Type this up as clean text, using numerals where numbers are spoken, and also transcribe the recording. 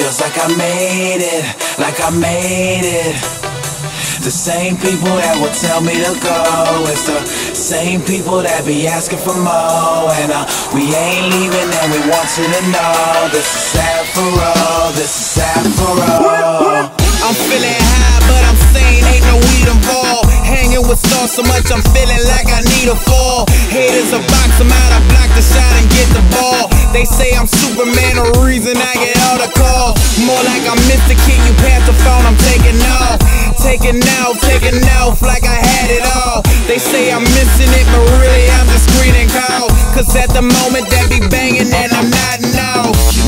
feels like I made it, like I made it. The same people that will tell me to go, it's the same people that be asking for more. And we ain't leaving and we want you to know this is sad for all, this is sad for all. I'm feeling high, but I'm saying ain't no weed involved. Hanging with stars so much I'm feeling like I need a fall. Haters a box, I'm out, I block the shot and get the ball. They say I'm Superman, the reason I get all the calls. More like I'm Mr. King, you pass the phone, I'm taking off. Taking off like I had it all. They say I'm missing it, but really I'm just screening call. Cause at the moment that be banging and I'm not now.